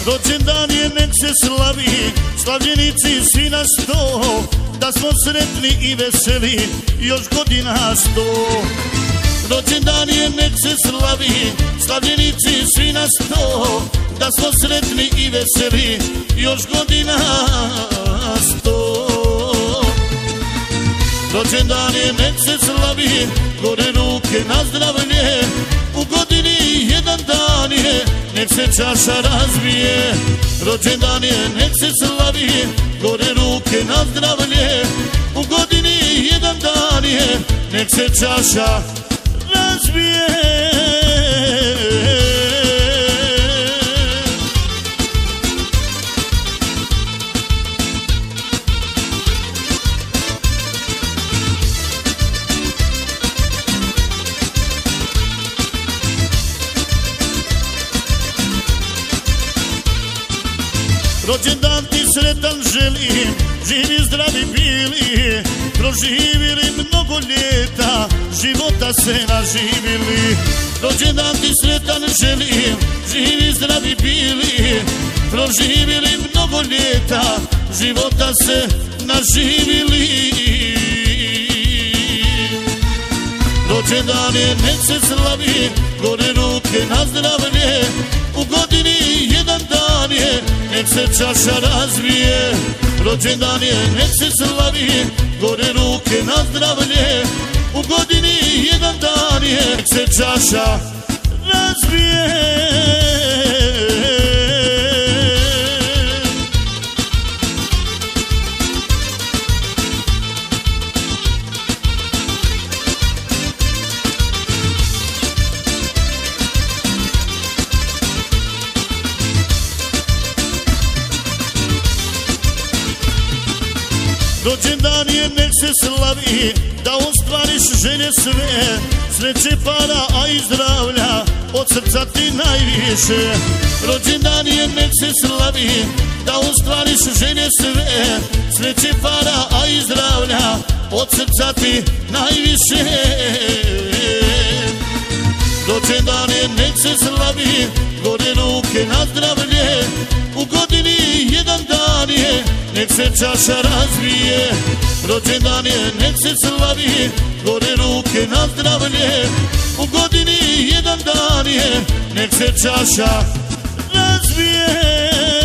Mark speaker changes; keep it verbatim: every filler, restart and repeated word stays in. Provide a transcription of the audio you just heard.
Speaker 1: rođendan je, nek se slavi, slavljenici svi na sto, da smo sretni i veseli, još godina sto. Rođendan je, nek se slavi, slavljenici svi na sto, da smo sretni i veseli, još godina sto. Rođendan je, nek se slavi, gore ruke na zdravlje, u godini jedan dan je, nek se čaša razbije. Rođendan je, nek se slavi, gore ruke na zdravlje, u godini jedan dan je, nek se čaša razbije. Rođendan ti sretan želim, živi zdravi bili, proživili mnogo ljeta, života se naživili. Rođendan ti sretan želim, živi zdravi bili, proživili mnogo ljeta, života se naživili. Rođendan je, nek se slavi, gore ruke na zdravlje, u godini jedan dan je, nek se čaša razbije. Rođendan je, nek se slavi, gore ruke na zdravlje, u godini jedan dan je, nek se čaša razbije. Rođendan je, nek se slavi, da ostvariš želje sve, sreće, para, a i zdravlja, od srca ti najviše. Rođendan je, nek se slavi, da ostvariš želje sve, sreće, para, a i zdravlja, od srca ti najviše. Rođendan je, nek se slavi, gore ruke na zdravlje, u godini jedan dan je, nek se čaša razbije. Rođendan je, nek se slavi, gore ruke na zdravlje, u godini jedan dan je, nek se čaša razbije.